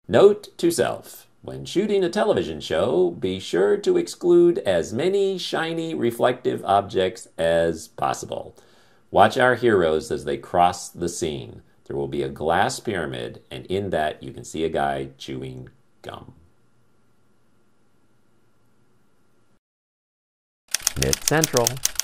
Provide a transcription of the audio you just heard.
Note to self: when shooting a television show, be sure to exclude as many shiny reflective objects as possible. Watch our heroes as they cross the scene. There will be a glass pyramid, and in that you can see a guy chewing gum. Myth Central.